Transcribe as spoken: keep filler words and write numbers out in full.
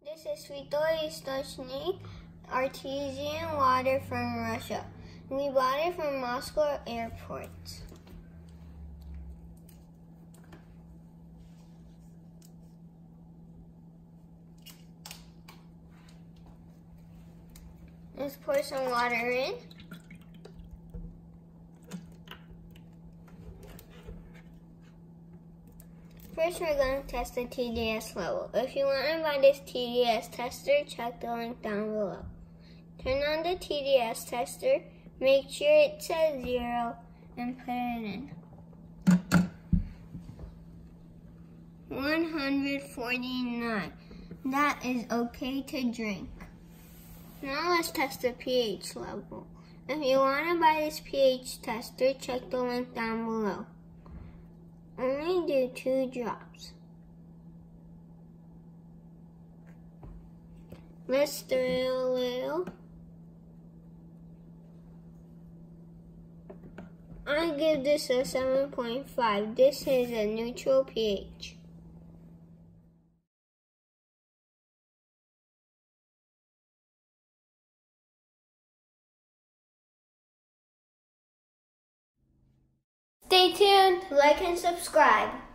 This is Святой Источник Artesian water from Russia. We bought it from Moscow airport. Let's pour some water in. First, we're going to test the T D S level. If you want to buy this T D S tester, check the link down below. Turn on the T D S tester, make sure it says zero, and put it in. one hundred forty-nine. That is okay to drink. Now let's test the pH level. If you want to buy this pH tester, check the link down below. Only do two drops. Let's stir it a little. I give this a seven point five. This is a neutral pH. Stay tuned, like and subscribe.